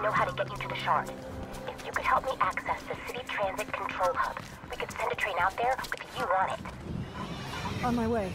know how to get you to the Shard. If you could help me access the City Transit Control Hub, we could send a train out there with you on it. On my way.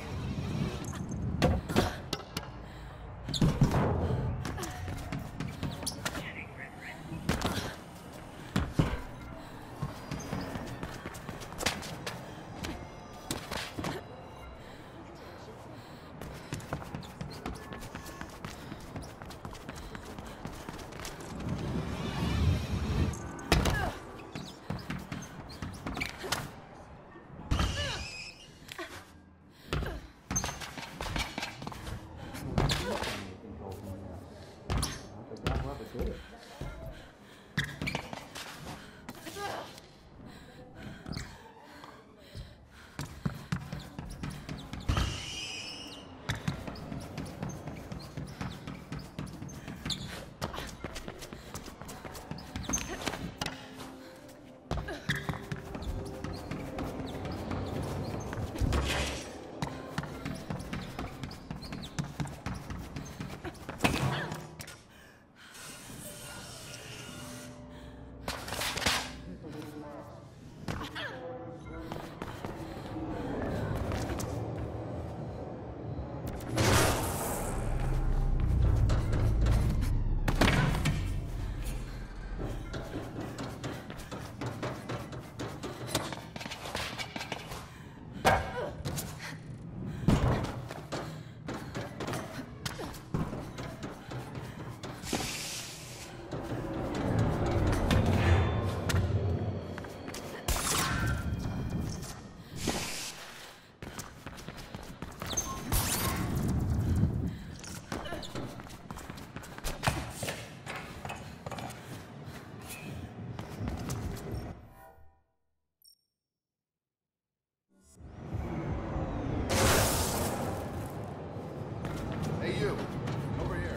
Hey you, over here.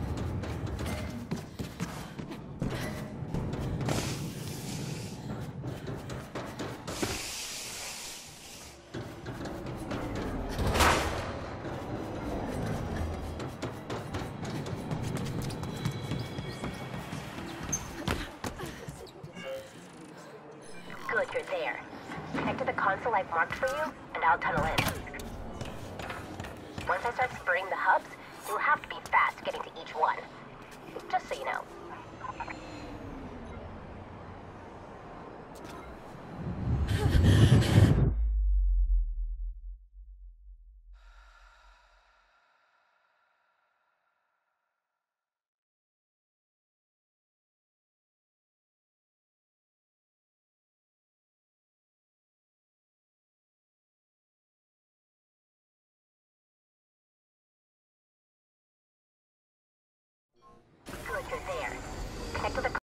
Good, you're there. Connect to the console I've marked for you, and I'll tunnel in. Once I start spurring the hubs, you'll have to be fast getting to each one. Just so you know. Good, you're there.